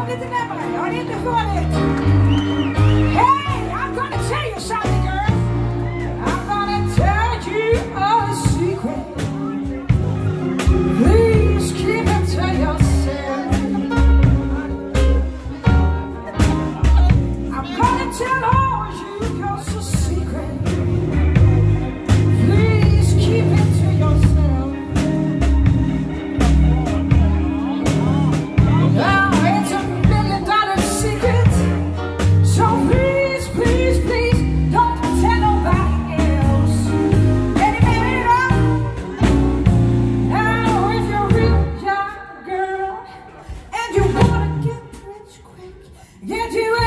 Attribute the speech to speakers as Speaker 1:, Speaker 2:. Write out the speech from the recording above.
Speaker 1: Kom lite närmare, jag har inte sjungit. Hey, I'm gonna tell you something, girl. I'm gonna tell you a secret. Please keep it to yourself. I'm gonna tell all you girls a secret. Please keep it to yourself. Now it's $1 million secret. So please, please, please don't tell nobody else. Any minute now if you're a real young girl and you wanna get rich quick, get you